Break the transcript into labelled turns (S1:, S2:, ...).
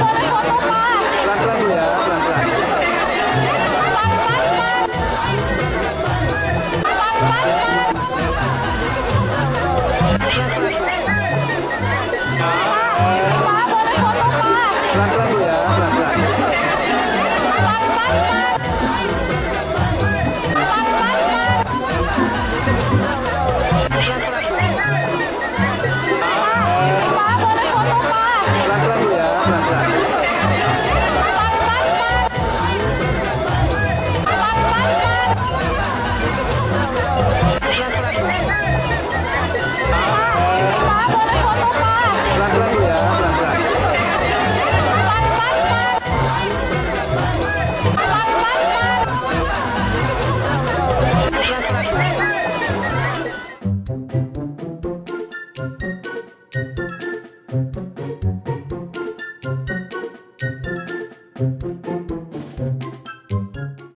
S1: Pelan-pelan dulu ya, pelan-pelan. Pelan-pelan dulu ya, pelan-pelan. Pelan-pelan dulu ya, pelan-pelan. Pelan-pelan dulu ya, pelan-pelan.
S2: Thank you.